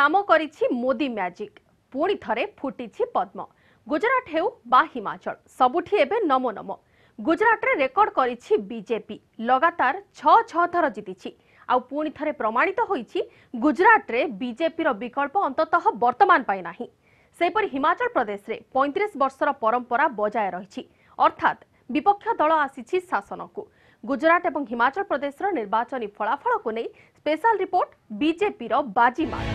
काम करिछि मोदी मैजिक पुणी थरे फुटिछि पद्म। गुजरात हेउ बा हिमाचल सबुठी एबे नमो नमो। गुजरात रे रेकर्ड करिछि बीजेपी लगातार 6 थर जीतिछि। आउ पुणी थरे प्रमाणित होइछि गुजरात रे बीजेपी रो विकल्प अंततः वर्तमान पाई नाही। सेपरि हिमाचल प्रदेश रे 35 वर्षर परंपरा बजाय रहिछि, अर्थात विपक्ष दल आसीछि शासनकु। गुजरात एवं हिमाचल प्रदेश रो निर्वाचनी फलाफल को नै स्पेशल रिपोर्ट बीजेपी रो बाजीमात।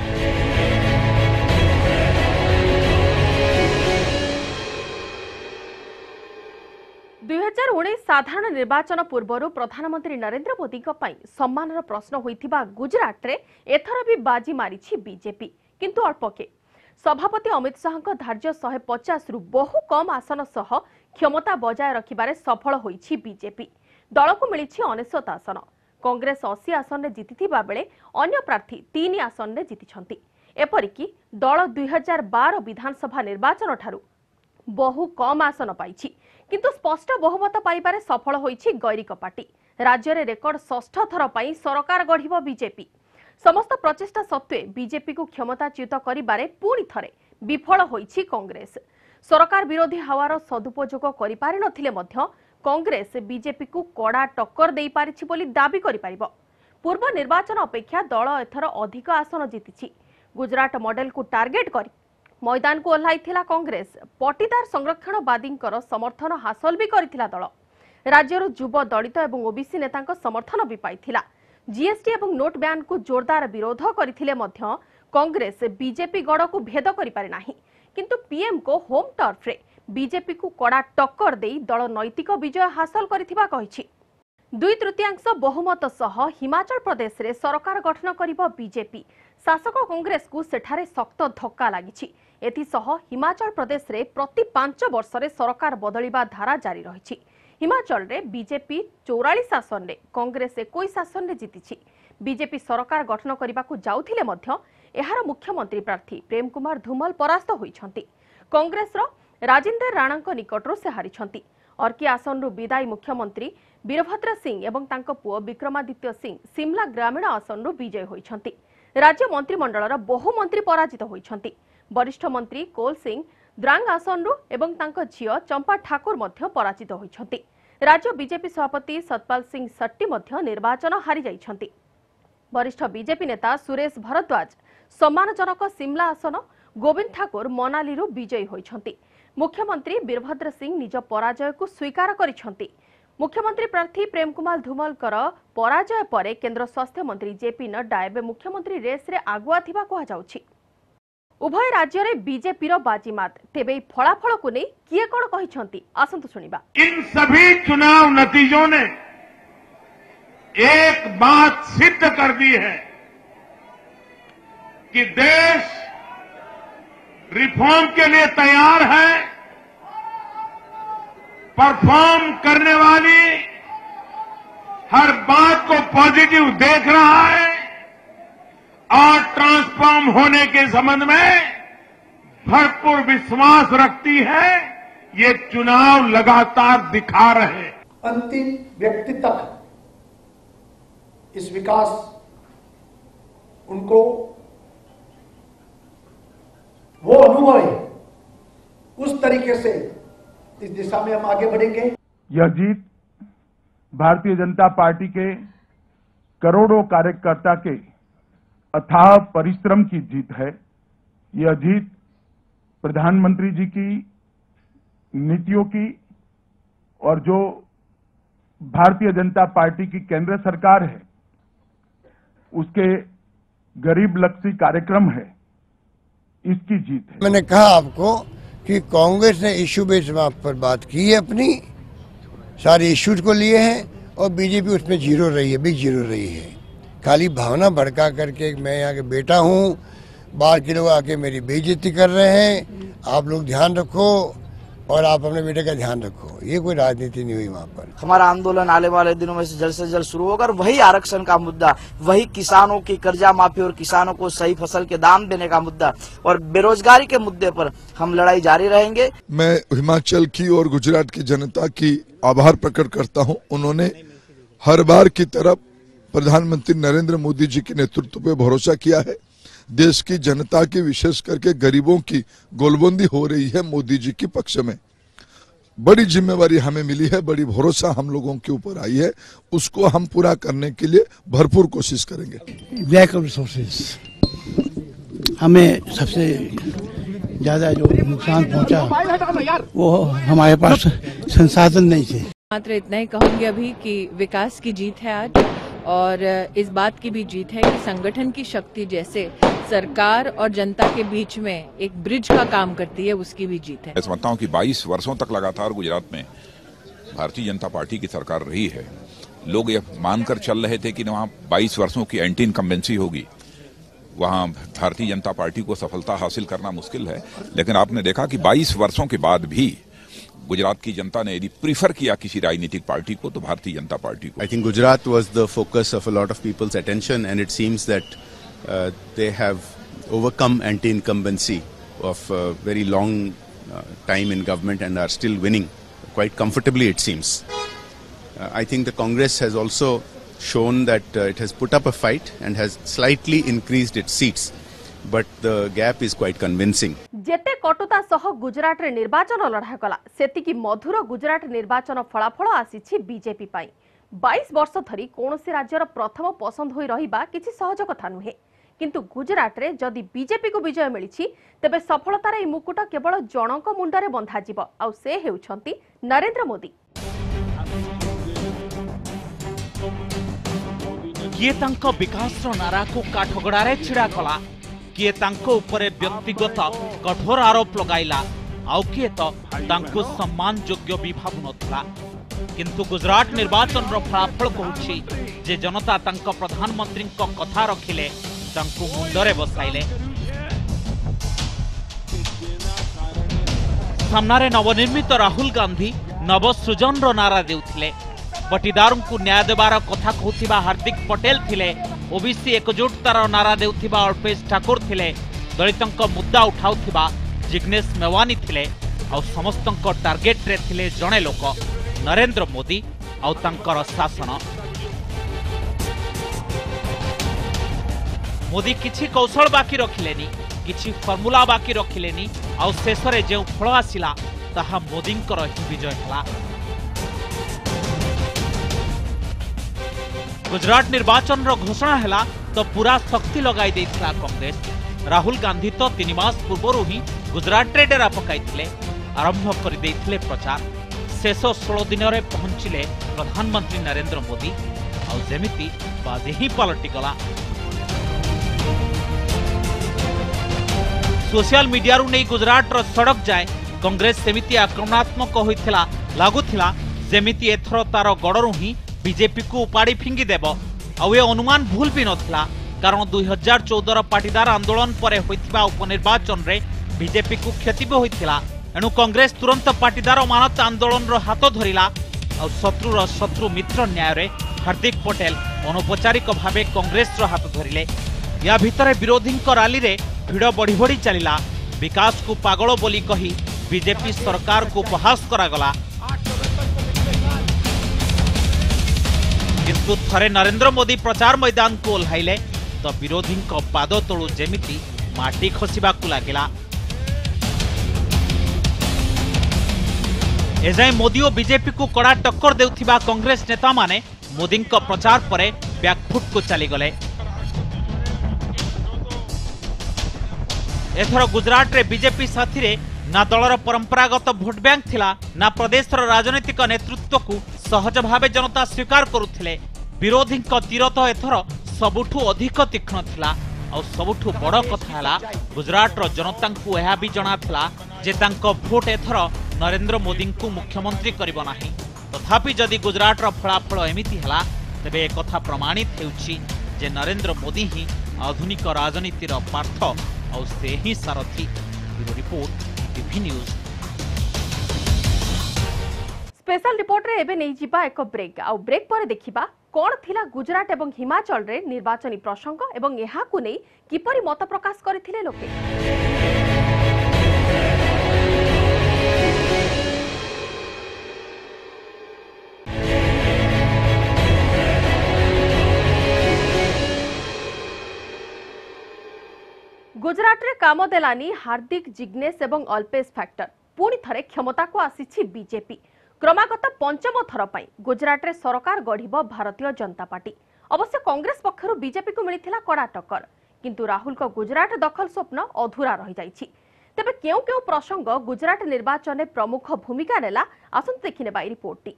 2019 साधारण निर्वाचन पूर्व प्रधानमंत्री नरेंद्र मोदी सम्मानर प्रश्न होइथिबा गुजरात रे एथर भी बाजी मारिछि बीजेपी, किंतु अल्पके। सभापति अमित शाह धार्य 150 रु बहु कम आसन सह क्षमता बजाय रखिबारे सफल होइछि बीजेपी। दल को मिलिछि 99 आसन। कांग्रेस 80 आसन रे जीतिथिबा बेले अन्य प्रार्थी 3 आसन रे जीतिछंती। एपरिकी दल 2012 विधानसभा निर्वाचन ठारू बहु कम आसन पाइछि, किंतु स्पष्ट बहुमत पाइबारे सफल होइछि गैरिक पार्टी। राज्य रे रेकर्ड 6ठ थर पई सरकार गढ़िबो बीजेपी। समस्त प्रचेष्टा सत्वे बीजेपी को क्षमताच्युत करिबारे पुणी थरे विफल होइछि कांग्रेस। सरकार विरोधी हावार सदुपयोग करि पारि नथिले मध्य कांग्रेस बीजेपी को कड़ा टक्कर देई पारिछि बोली दाबी करि पारिबो। पूर्व निर्वाचन अपेक्षा दल एथर अधिक आसन जीतिछि। गुजरात मॉडल को टार्गेट करी मैदान को ओह्लाइथिला कांग्रेस। पटीदार संरक्षणवादींकर समर्थन हासिल भी करिथिला दल। राज्यर युव दलित एवं ओबीसी नेतांक समर्थन भी पाइथिला। जीएसटी एवं नोट बैन को जोरदार विरोध करथिले मध्य कांग्रेस बीजेपी गड़ को भेद करि पारि नाही, किंतु पीएम को होम टर्फ रे बीजेपी को कड़ा टक्कर देई दल नैतिक विजय हासिल करिथिबा कहिछि। 2/3 बहुमत सह हिमाचल प्रदेश रे सरकार गठन करिबो बीजेपी। शासक कांग्रेस को सेठारे सख्त धक्का लागिछि। एथिसह हिमाचल प्रदेश रे प्रति 5 वर्ष रे सरकार बदलिबा धारा जारी रहिछि। हिमाचल रे बीजेपी 44 आसन रे कांग्रेस 21 आसन रे जीतिछि। बीजेपी सरकार गठन करिबाकू जाउथिले मध्य एहार मुख्यमंत्री प्रार्थी प्रेम कुमार धूमल परास्त होइछंती। कांग्रेस रो राजेंद्र राणांक निकटरो से हारिछंती। अर्की आसन रु विदायी मुख्यमंत्री वीरभद्र सिंह एवं तांको पुओ विक्रमादित्य सिंह सिमला ग्रामीण आसन रु विजय होइछंती। राज्य मंत्रिमंडलर बहु मंत्री पराजित होइछंती। वरिष्ठ मंत्री कोल सिंह द्रांग आसन रु एवं तांको झियो चंपा ठाकुर मध्य पराजित होइछंती। राज्य बीजेपी सभापति सतपाल सिंह सट्टी मध्य निर्वाचन हारि जाइछंती। वरिष्ठ बीजेपी नेता सुरेश भरद्वाज सम्मानजनक सिमला आसन, गोविंद ठाकुर मनाली रु विजयी होइछंती। मुख्यमंत्री वीरभद्र सिंह निज पराजय को स्वीकार करिछंती। मुख्यमंत्री प्रार्थी प्रेम कुमार धूमलकर पराजय परे केंद्र स्वास्थ्य मंत्री जेपी नड्डा एवं मुख्यमंत्री रेस रे आगुआ थिबा कहा जाउछि। उभय राज्य रे बीजेपी रो बाजीमात। तेबे फलाफल को नै किए कोन कहिछंती आसंतु सुनिबा। इन सभी चुनाव नतीजों ने एक बात सिद्ध कर दी है कि देश रिफॉर्म के लिए तैयार है। परफॉर्म करने वाली हर बात को पॉजिटिव देख रहा है और ट्रांसफॉर्म होने के संबंध में भरपूर विश्वास रखती है। ये चुनाव लगातार दिखा रहे हैं। अंतिम व्यक्ति तक इस विकास उनको वो अनुभव है, उस तरीके से इस दिशा में हम आगे बढ़ेंगे। यह जीत भारतीय जनता पार्टी के करोड़ों कार्यकर्ता के अथाह परिश्रम की जीत है। यह जीत प्रधानमंत्री जी की नीतियों की और जो भारतीय जनता पार्टी की केंद्र सरकार है उसके गरीब लक्षी कार्यक्रम है, इसकी जीत है। मैंने कहा आपको कि कांग्रेस ने इश्यू बेस्ड पर बात की है, अपनी सारे इश्यूज को लिए हैं और बीजेपी उसमें जीरो रही है, बिग जीरो रही है। खाली भावना भड़का करके मैं यहाँ के बेटा हूँ, बाहर के लोग आके मेरी बेइज्जती कर रहे हैं। आप लोग ध्यान रखो और आप अपने बेटे का ध्यान रखो। ये कोई राजनीति नहीं हुई वहाँ पर। हमारा आंदोलन आने वाले दिनों में से जल्द शुरू होगा और वही आरक्षण का मुद्दा, वही किसानों की कर्जा माफी और किसानों को सही फसल के दाम देने का मुद्दा और बेरोजगारी के मुद्दे पर हम लड़ाई जारी रहेंगे। मैं हिमाचल की और गुजरात की जनता की आभार प्रकट करता हूँ। उन्होंने हर बार की तरफ प्रधानमंत्री नरेंद्र मोदी जी के नेतृत्व पे भरोसा किया है। देश की जनता की, विशेष करके गरीबों की गोलबंदी हो रही है मोदी जी के पक्ष में। बड़ी जिम्मेवारी हमें मिली है, बड़ी भरोसा हम लोगों के ऊपर आई है, उसको हम पूरा करने के लिए भरपूर कोशिश करेंगे। लैक ऑफ रिसोर्सेज, हमें सबसे ज्यादा जो नुकसान पहुंचा वो हमारे पास संसाधन नहीं थे। मात्र इतना ही कहूंगी अभी कि विकास की जीत है आज, और इस बात की भी जीत है कि संगठन की शक्ति जैसे सरकार और जनता के बीच में एक ब्रिज का काम करती है, उसकी भी जीत है। मैं समझता हूं कि 22 वर्षों तक लगातार गुजरात में भारतीय जनता पार्टी की सरकार रही है। लोग ये मानकर चल रहे थे कि वहां 22 वर्षों की एंटी इनकम्बेंसी होगी, वहां भारतीय जनता पार्टी को सफलता हासिल करना मुश्किल है। लेकिन आपने देखा कि 22 वर्षों के बाद भी गुजरात की जनता ने यदि प्रीफर किया किसी राजनीतिक पार्टी को तो भारतीय जनता पार्टी को। I think Gujarat was the focus of a lot of people's attention, and it seems that they have overcome anti-incumbency of a very long time in government and are still winning quite comfortably, it seems. I think the Congress has also shown that it has put up a fight and has slightly increased its seats, but the gap is quite convincing. जेते कटुता सह गुजरात रे निर्वाचन लढ़ा गला सेतिकी मधुर गुजरात निर्वाचन फलाफल आसीछि BJP पाई। 22 वर्ष धरी कोनोसी राज्यर प्रथम पसंद होई रहिबा किछि सहज कथा नुहे, किंतु गुजरात रे जदि बीजेपी को विजय मिलिछि तेबे सफलतार ए मुकुट केवल जनक मुंडरे बंधा जिवो, आ से हेउछंती नरेंद्र मोदी। किए तांको विकासर नारा को काठगड़ारे छिड़ा कला, किए तांको उपरे व्यक्तिगत कठोर आरोप लगाइला, आउ किए तो तांको सम्मान योग्य भी भावु नथिला। किंतु गुजरात निर्वाचन रो फलाफल कहूछि जे जनता तांको प्रधानमंत्री को कथा रखिले, तांको मुंडरे बसाइले। सामनारे नवनिर्मित राहुल गांधी नवसृजन रो नारा देउथिले, पटीदारों को न्याय देवार कथा कहूथिबा हार्दिक पटेल थिले, ओबीसी एकजुटतार नारा देउथिबा अल्पेश ठाकुर थिले, दलितंक मुद्दा उठाउथिबा जिग्नेश मेवानी थिले, आ समस्तंक टार्गेट रे थिले जणे लोक नरेंद्र मोदी आ तांकर शासन। मोदी किछि कौशल बाकी रखिलेनी, किछि फॉर्मूला बाकी रखिलेनी, आ शेषरे जे फल आसिला ताहा मोदींकर ही विजय हला। गुजरात निर्वाचन रो घोषणा हला तो पूरा शक्ति लगाई देथिला कांग्रेस। राहुल गांधी तो 3 मास पूर्व ही गुजरात रे डेरा पकाइथिले, आरंभ कर देथिले प्रचार। शेष 16 दिन रे पहुंचिले प्रधानमंत्री नरेंद्र मोदी, आ जेमिति बाजे ही पलटि गला। सोशल मीडिया रु नै गुजरात रो सड़क जाए कांग्रेस सेमिति आक्रमणात्मक होइथिला, लागुथिला जेमिति एथरो तार गडरु ही बीजेपी को उपाड़ी फिंगी देव। आउ ए अनुमान भूल भी नथिला, कारण 2014 पाटीदार आंदोलन पर होइथिबा उपनिर्वाचन रे बीजेपी को क्षति भी होइथिला। एणु कांग्रेस तुरंत पाटीदार मानत आंदोलन रो हाथ धरिला, आ शत्रुर शत्रु मित्र न्याय रे हार्दिक पटेल अनौपचारिक भावे कांग्रेस रो हाथ धरिले। या भितरे विरोधी रैली रे भिड़ बढ़ी बढ़ी चलिला। विकास को पागल बोली कही बीजेपी सरकार को उपहास करागला। किंतु थरे नरेंद्र मोदी प्रचार मैदान को ओह्लाइले तो विरोधी पाद तलु जेमिति माटी खसिबाकु लागिला। एजाए मोदी और बीजेपी को कड़ा टक्कर देउथिबा कांग्रेस नेता माने मोदी प्रचार पर बैकफुट को चलीगले। एथर गुजरात रे बीजेपी साथी रे ना दलर परंपरागत भोट बैंक थिला, ना प्रदेशर राजनीतिक नेतृत्व को सहज भावे जनता स्वीकार करुथिले। विरोधी तीर तो एथर सबुठु अधिक तीक्ष्ण थिला। आ सबुठु बड़ कथा हला गुजरात रो जनता को यह भी जना थिला जे तांको भोट एथर नरेंद्र मोदी को मुख्यमंत्री करिबो नाही। तथापि जदि गुजरात रो फलाफल एमिति हला तेबे एक कथा प्रमाणित हेउछि जे नरेंद्र मोदी ही आधुनिक राजनीतिर पार्थ और से ही सारथी। Report TV news. Special report रे एबे नहीं जिबा एक ब्रेक, आ ब्रेक पर देखिबा कोन थिला गुजरात एवं हिमाचल रे निर्वाचनी प्रसंग एवं एहा को नै किपरि मत प्रकाश करथिले लोके। गुजरात रे काम देलानी हार्दिक जिग्नेश एवं अल्पेश फैक्टर पुणी थरे क्षमता को आसीछि बीजेपी। क्रमागत पंचम थर पई गुजरात रे सरकार गढ़िब भारतीय जनता पार्टी। अवश्य कांग्रेस पक्षरु बीजेपी को मिलिथिला कड़ा टक्कर, किंतु राहुल को गुजरात दखल स्वप्न अधूरा रहि जाइछि। तेबे केउ केउ प्रसंग गुजरात निर्वाचन में प्रमुख भूमिका नेला आसंत देखिने बाई रिपोर्टटी।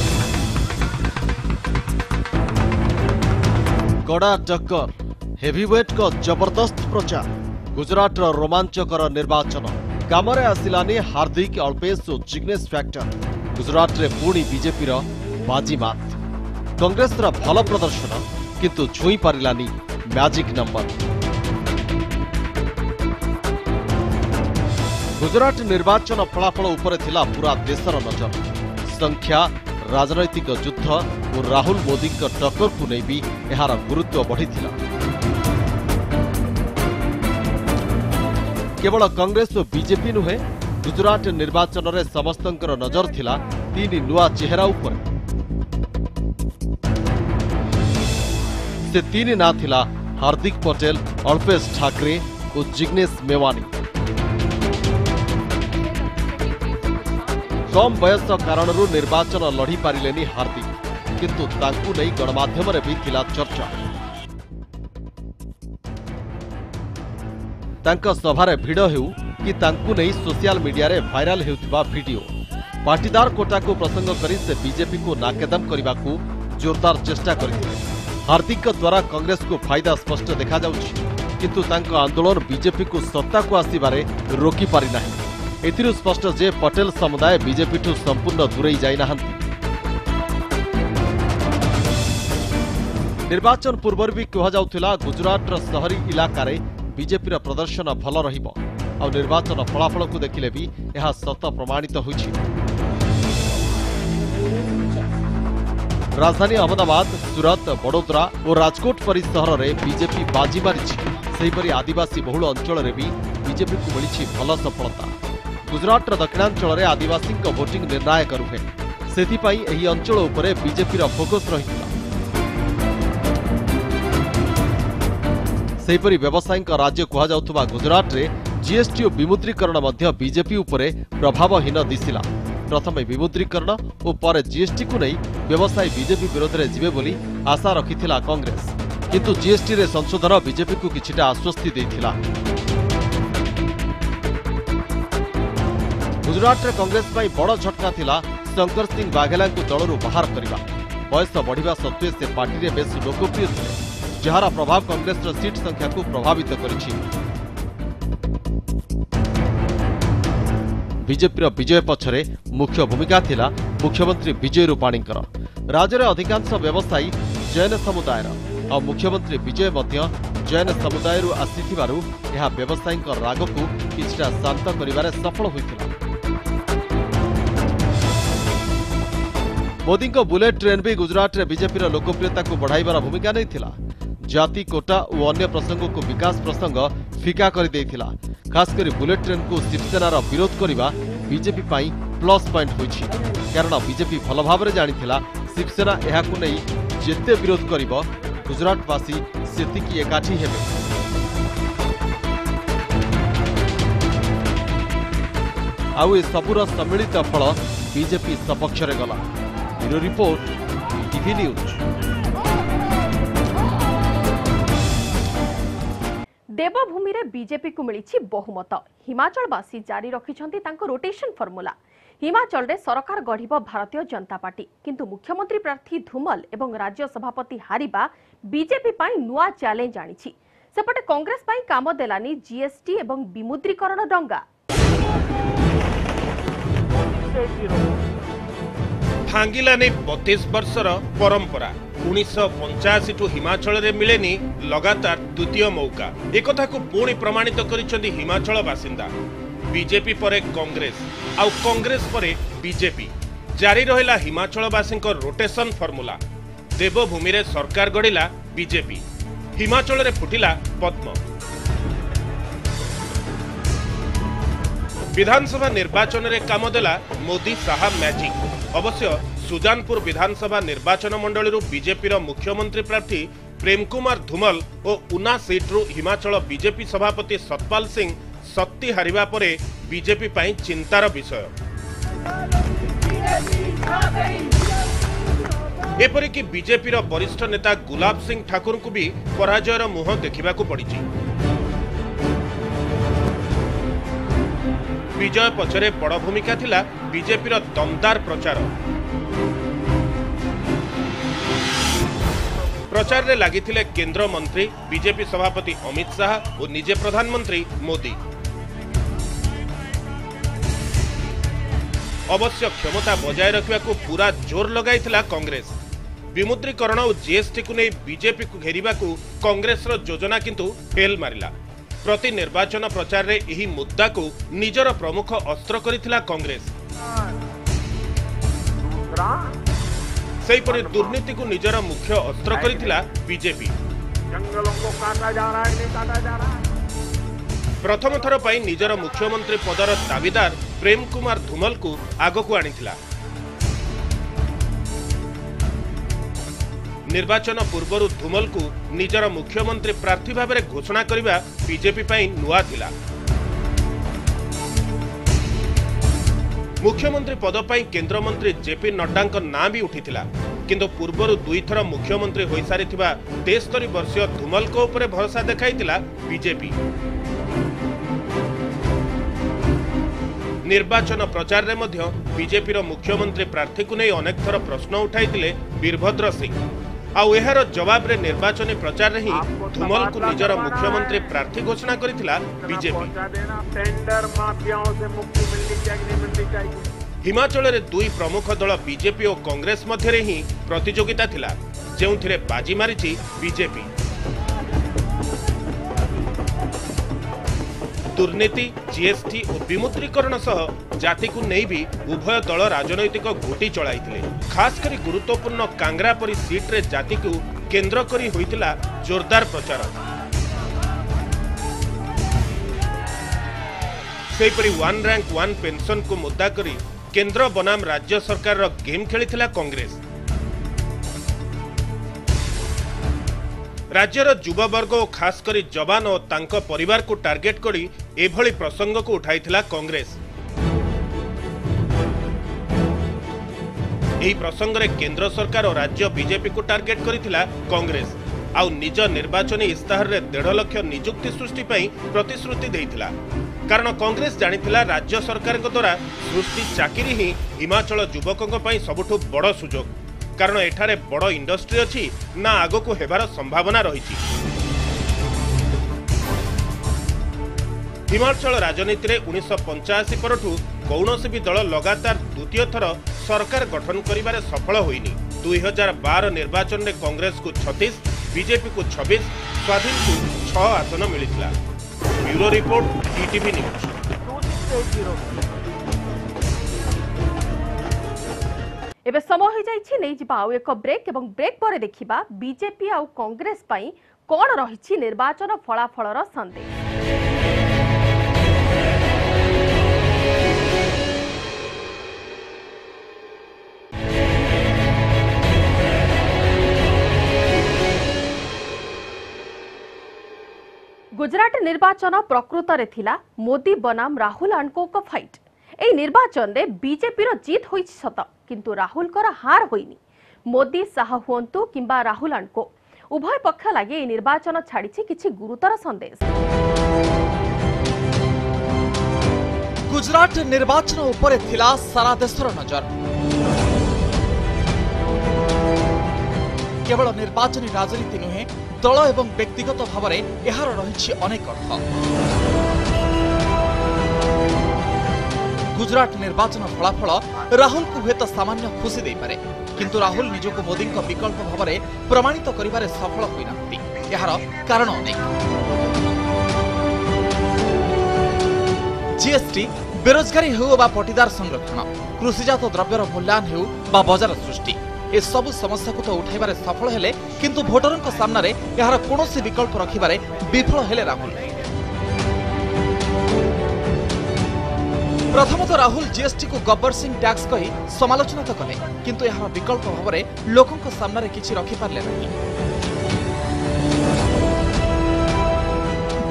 कड़ा टक्कर, हेवीवेट को जबरदस्त प्रचार, गुजरात रोमांचकर निर्वाचन कामरे आसिलानी हार्दिक अल्पेश और जिग्नेश फैक्टर। गुजरात रे पुणी बीजेपी बाजी मात, कांग्रेस भल प्रदर्शन किंतु छुई पारिलानी मैजिक नंबर। गुजरात निर्वाचन फलाफल उपरे थिला पूरा देशर नजर। संख्या, राजनैतिक युद्ध और राहुल मोदी टक्कर को नहीं भी यार गुरुत्व बढ़ी थिला। केवल कांग्रेस और बीजेपी नुहे, गुजरात निर्वाचन रे समस्तंकर नजर थिला तीन नुआ चेहरा उपर। से तीन ना थिला हार्दिक पटेल, अल्पेश ठाकरे और जिग्नेश मेवानी। कम बयस कारण निर्वाचन लड़ी पारिलेनी हार्दिक, किंतु तांकु नहीं गणमाध्यम रे भी थिला चर्चा। तांका सभारे भिड़ हेउ कि तांकु नहीं सोशल मीडिया रे वायरल हेउथिबा वीडियो, पाटीदार कोटा को प्रसंग करी से बीजेपी को नाकेदम करने को जोरदार चेष्टा करथिले। हार्दिक द्वारा कांग्रेस को फायदा स्पष्ट देखा जाउछि, किंतु तांका आंदोलन बीजेपी को सत्ता को आसीबारे रोकी पारि नाही। एथिरु स्पष्ट जे पटेल समुदाय बीजेपी ठू संपूर्ण दूरेई जाई नाहंती। निर्वाचन पूर्व भी कह जाउथिला गुजरात शहरी इलाका रे बीजेपी रा प्रदर्शन भल रहिबो और निर्वाचन फलाफल को देखिले भी यह सत प्रमाणित होइछि। राजधानी अहमदाबाद, सूरत, बड़ोदरा और राजकोट परि सहर रे बीजेपी बाजी मारिछि। सेहिपरि आदिवासी बहुल अंचल रे भी बीजेपी को मिलिछि भल सफलता। गुजरात दक्षिणांचल रे आदिवासी भोटिंग निर्णायक रुहे, सेथिपाई एही अंचल उपरे बीजेपी रा फोकस रहिथिला। सेहिपरि व्यवसायी राज्य कह जाउथबा गुजरात रे जीएसटी और विमुद्रीकरण मध्य बीजेपी उपरे प्रभावहीन दिसिला। प्रथमे विमुद्रीकरण और पर जीएसटी को नहीं व्यवसायी बीजेपी विरोध में जिवे बोली आशा रखिथिला कांग्रेस, किंतु जीएसटी रे संशोधन बीजेपी को किछिटा आश्वस्ति देथिला। गुजरात रे कांग्रेस पई बड़ झटका थिला शंकर सिंह वाघेला को दलरू बाहर करबा। बयस बढ़िबा सत्वे से पार्टी रे बेस लोकप्रिय थे, जहार प्रभाव कांग्रेस रो सीट संख्या को प्रभावित करिछि। बीजेपी विजय पछरे मुख्य भूमिका थिला मुख्यमंत्री विजय रूपाणीकर। राज्य रे अधिकांश व्यवसायी जैन समुदायर और मुख्यमंत्री विजय मध्य जैन समुदाय आसीथिबारु यह व्यवसायी राग को किछटा शांत करिबारे सफल होइथिला। मोदी को बुलेट ट्रेन भी गुजरात रे बीजेपी रो लोकप्रियता को बढ़ाइबार भूमिका नहीं थिला। जाति, कोटा और अन्य प्रसंगों को विकास प्रसंग फिका कर देथिला। खासकर बुलेट ट्रेन को शिवसेनार विरोध करने बीजेपी पाई प्लस पॉइंट होइछि, कारण बीजेपी भल भाव जानिथिला शिवसेना एहाकु नहीं जेते विरोध करिबो गुजरातवासी सेतिकी एकाठी हेबे। आउ ए सबुर सम्मिलित फल बीजेपी सपक्ष रे गला। Bureau report, TV news. देवभूमि रे बीजेपी को मिली बहुमत। हिमाचलवासी जारी रखिछंती तांको रोटेशन फॉर्मूला। हिमाचल रे सरकार गढ़िब भारतीय जनता पार्टी, किंतु मुख्यमंत्री प्रार्थी धूमल एवं राज्य सभापति हारिबा बीजेपी पाई नुआ चैलेंज आनिछि। सेपटे कांग्रेस पाई काम देलानी जीएसटी एवं विमुद्रीकरण डंगा। भांगिलानी 32 वर्षर परंपरा। 1985 ठू हिमाचल रे मिलेनी लगातार द्वितीय मौका। एकथा को पुणी प्रमाणित करिसेंती हिमाचल बासिंदा। बीजेपी परे कांग्रेस आउ कांग्रेस परे बीजेपी। जारी रहिला हिमाचलवासी रोटेशन फॉर्मूला। देवभूमि रे सरकार गढ़िला बीजेपी, हिमाचल रे फुटिला पद्म। विधानसभा निर्वाचन रे काम देला मोदी शाह मैजिक। अवश्य सुजानपुर विधानसभा निर्वाचन मंडली बीजेपी मुख्यमंत्री प्रार्थी प्रेम कुमार धूमल और उना सीट्रु हिमाचल बीजेपी सभापति सतपाल सिंह सत्ती हारिबा परे बीजेपी पई चिंतार विषय। एपरिक बीजेपी वरिष्ठ नेता गुलाब सिंह ठाकुर को भी पराजयर मुह देखा पड़ी। विजय पछरे बड़ भूमिका थिला बीजेपी दमदार प्रचार। प्रचार रे लागिथिले केंद्र मंत्री बीजेपी सभापति अमित शाह और निजे प्रधानमंत्री मोदी। अवश्य क्षमता बजाय रखा पूरा जोर लगाइथिला कांग्रेस। विमुद्रीकरण और जीएसटी को नहीं बीजेपी को घेरिबा को कांग्रेस रो योजना किंतु फेल मारिला। प्रति निर्वाचन प्रचार रे एही मुद्दा को निजर प्रमुख अस्त्र करिथिला कांग्रेस। सेहीपरि दुर्नीति को निजर मुख्य अस्त्र करिथिला बीजेपी। जंगलों को काटा जा रहा है, नहीं काटा जा रहा है। प्रथम थर पई निजर मुख्यमंत्री पदर दावीदार प्रेम कुमार धूमल को आगकू आनिथिला। निर्वाचन पूर्व धूमल को निजर मुख्यमंत्री प्रार्थी भाव में घोषणा करने बीजेपी पई नुआ थिला। मुख्यमंत्री पद पई केंद्र मंत्री जेपी नड्डा नाम भी उठिथिला, किंतु पूर्व दुई थर मुख्यमंत्री होई सारिथिबा 73 वर्षीय धूमल को ऊपर भरोसा देखाइथिला बीजेपी। निर्वाचन प्रचार रे मध्य बीजेपी मुख्यमंत्री प्रार्थी को नहीं अनेक थर प्रश्न उठाइथिले वीरभद्र सिंह। आउ एहार जवाब रे निर्वाचनी प्रचार रे ही धूमल को निजर मुख्यमंत्री प्रार्थी घोषणा करिथिला बीजेपी। टेंडर माफियाओं से मुक्ति मिलनी चाहिए, नहीं मिलनी चाहिए। हिमाचल रे दुई प्रमुख दल बीजेपी और कांग्रेस मध्य रे ही प्रतियोगिता थिला, जेउथिरे बाजी मारिछि बीजेपी। दुर्नीति, जीएसटी और विमुद्रीकरण सह जाति को नहीं भी उभय दल राजनैतिक घोटी चलाइथिले। खास करी गुरुत्वपूर्ण कांगरा परी सीट रे जाति को केंद्र करी होइतिला जोरदार प्रचार। सेहीपरि वन रैंक वन पेंशन को मुद्दा करी केंद्र बनाम राज्य सरकार रो गेम खेलिथिला कांग्रेस। राज्यर युववर्ग और खास करी जवान और तांको परिवार को टार्गेट करी एभली प्रसंग को उठाइथिला कांग्रेस। एही प्रसंग रे केंद्र सरकार और राज्य बीजेपी को टार्गेट करिथिला कांग्रेस। आउ निज निर्वाचनी इस्ताहार रे 1.5 लाख नियुक्ति सृष्टि पई प्रतिश्रुति देइथिला। कारण कांग्रेस जानिथिला राज्य सरकार द्वारा सृष्टि चाकरी ही हिमाचल युवकों पई सबुठु बड़ सुजोग। कारण एठारे बड़ इंडस्ट्री अच्छी ना आगो को हेबार संभावना रही। हिमाचल राजनीति रे 1985 परठू कौनसी भी दल लगातार द्वितीय थर सरकार गठन करिबारे सफल होइनी। 2012 निर्वाचन में कांग्रेस को 36, बीजेपी को 26, स्वाधीन को 6 आसन मिलिथिला। Bureau report, TTV news. एबे समय हो जाइछि नै जिबा आउ एक ब्रेक एवं ब्रेक पर देखिबा बीजेपी आउ कांग्रेस पई कोन रहिछि निर्वाचन फलाफलर संदेश। गुजरात निर्वाचन प्रकृत रे थिला मोदी बनाम राहुल आंडको को फाइट। ए निर्वाचन रे बीजेपी रो जीत होइछि सत, किंतु राहुल कर हार होइनी। मोदी साह हुंतु किंबा राहुल आंडको उभय पक्ष लागे ए निर्वाचन छाड़िछि किछि गुरुतर संदेश। गुजरात निर्वाचन उपरे थिला सारा देशर नजर। केवल निर्वाचनी राजनीति नुहे, दल एवं व्यक्तिगत भाव में यार रही अनेक अर्थ। गुजरात निर्वाचन फलाफल राहुल को हुए तो सामान्य खुशी दे पारे, किंतु राहुल निजको मोदी विकल्प भाव में प्रमाणित करिबारे सफल होई नाहंती। यार कारण अनेक। जीएसटी, बेरोजगारी हो बा पटीदार संरक्षण, कृषिजात द्रव्यर मूल्यायन हो बा बाजार सृष्टि, ए सब समस्या को तो उठाइबारे सफल हेले, किंतु भोटरଙ୍କ सामने यार कोनोसी विकल्प रखिबारे विफल हेले राहुल। प्रथमतः राहुल जीएसटी को गब्बर सिंह टैक्स कही समालोचना तो कले, किंतु यार विकल्प भाव में लोकों सामने किछि रखि पारले नहीं।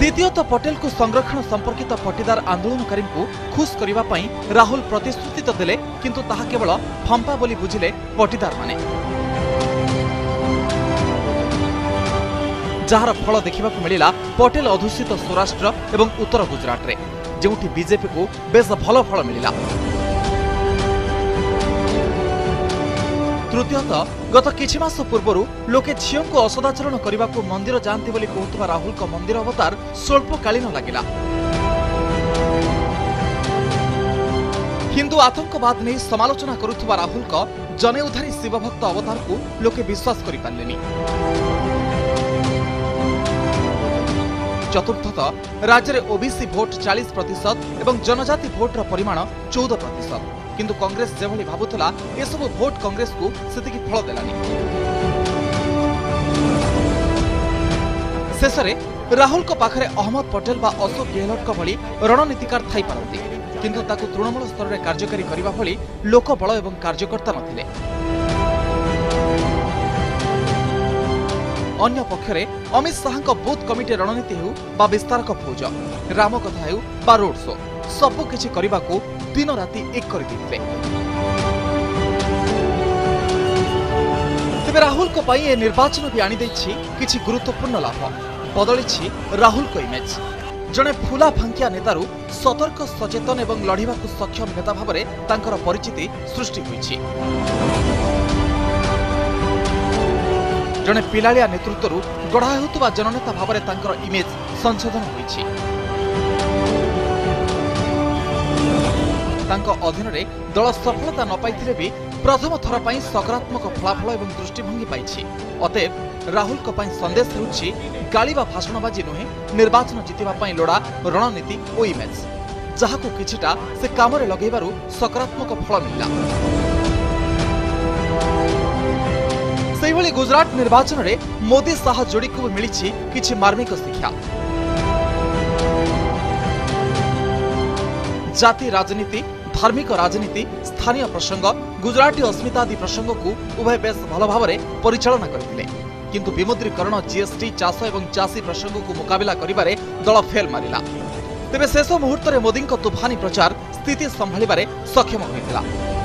द्वितीयतः पटेल को संरक्षण संपर्कित पटीदार आंदोलनकारी को खुश करने पाई राहुल प्रतिश्रुति तो देले किंतु ताहा केवल फंपा बोली बुझिले पटीदार माने जार फल देखा मिला पटेल अधूषित स्वराष्ट्र एवं उत्तर गुजरात रे जोठी बीजेपी को बेस भल फल मिला। तृतीयतः गत किछि मास पूर्व लोके झीओं को असदाचरण करने को मंदिर जाती बोली कहूथुबा राहुल का मंदिर अवतार स्वल्पकालीन लगिला। हिंदू आतंकवाद नहीं समालोचना करुथुबा राहुल का जनेउधारी शिवभक्त अवतार को लोके विश्वास करि पारलेनी। चतुर्थतः राज्य में ओबीसी भोट 40% एवं जनजाति भोटर परिमाण 14%, किंतु कांग्रेस जेभली भाबुतला ए सब भोट कांग्रेस को सेतिकी फल देलानी। शेषरे राहुल को पाखरे अहमद पटेल बा अशोक गेहलोट भली रणनीतिकार थाई पारती, किंतु ताकू तृणमूल स्तर में कार्यकारी करबा भली लोकबल एवं कार्यकर्ता नथिले। अन्य पक्षरे अमित शाह बूथ कमिटी रणनीति हो बा विस्तारक फौज राम कथा हो बा रोड शो सबु किछि करबा को दिन राति एक कर दिथिले। तेबे राहुल को पाई ए निर्वाचन भी आनी दैछि किछि गुरुत्वपूर्ण लाभ बदलिछि राहुल को इमेज। जने फुला फांकिया नेतारू सतर्क सचेतन एवं लड़िबा को सक्षम नेता भाबरे तांकर परिचिति सृष्टि होइछि। जने पिलालिया नेतृत्वरू गढ़ा हेउतबा जननेता भाबरे तांकर इमेज संशोधन होइछि। तांको अधीन रे दल सफलता न पाइथिले भी प्रथम थर पई सकारात्मक फलाफल एवं दृष्टिभंगी पाइछि। अतएव राहुल को पई संदेश हेउछि गाली बा भाषणबाजी नुहे निर्वाचन जितिबा पई लोड़ा रणनीति ओ इमेज, जहाको किछिटा से काम रे लगेबारु सकारात्मक फल मिलला। सेहिभली गुजरात निर्वाचन रे मोदी शाह जोड़ी को मिली किछि मार्मिक शिक्षा। जाति राजनीति, धार्मिक राजनीति, स्थानीय प्रसंग, गुजराती अस्मिता आदि प्रसंग को उभय बेस भल भाव परिचालना करथिले, किंतु विमुद्रीकरण, जीएसटी, चाष एवं चाषी प्रसंग को मुकाबिला करिबारे दल फेल मारिला। तेबे शेष मुहूर्त में मोदी तूफानी प्रचार स्थिति संभाळिबारे सक्षम होइतिला।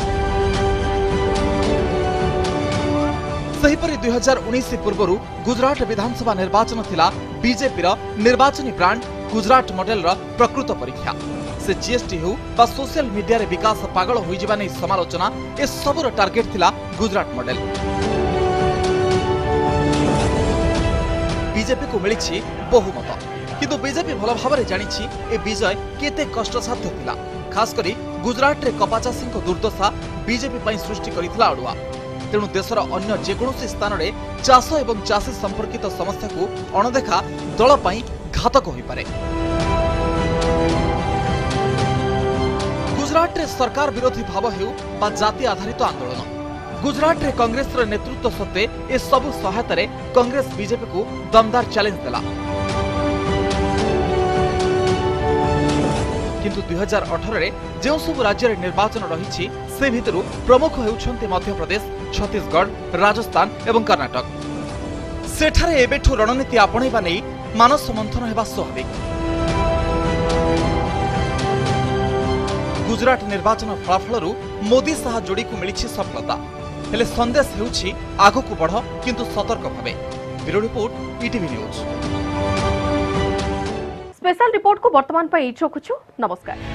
सेहिपरि 2019 पूर्व गुजरात विधानसभा निर्वाचन थिला बीजेपी निर्वाचनी ब्रांड गुजरात मॉडल प्रकृत परीक्षा। से जीएसटी हो बा सोशल मीडिया रे विकास पागल होई जिबा नै समालोचना ए सबुर टार्गेट थिला गुजरात मॉडल। बीजेपी को मिली बहुमत, किंतु बीजेपी भल भाव जानी ए विजय केते कष्टसाध्य थिला। खास करी गुजरात रे कपाचासी दुर्दशा बीजेपी पई सृष्टि करिथिला अडुआ। तेणु देशर अन्य जेकोसी स्थान में चाष एवं चाषी संपर्कित समस्या को अणदेखा दल पई घातक होई पारे। गुजरात रे सरकार विरोधी भाव हेउ बा जाति आधारित आंदोलन, गुजरात रे कांग्रेस रे नेतृत्व सत्वे ए सबु सहायता रे कांग्रेस बीजेपी को दमदार चैलेंज देला। किंतु 2018 रे जो सब राज्य रे निर्वाचन रही से भितरु प्रमुख हेउछन्ते मध्य प्रदेश, छत्तीसगढ़, राजस्थान एवं कर्नाटक। सेठारे एबेठु रणनीति आपणैबा नै मानस मंथन हेबा स्वाभाविक। गुजरात निर्वाचन फलाफलरू मोदी शाह जोड़ी को मिली सफलता, हेले संदेश हेउछि आगकु बढ़ किंतु सतर्क भावे। Bureau report ETV news. Special report को वर्तमान पर रखुछु। नमस्कार।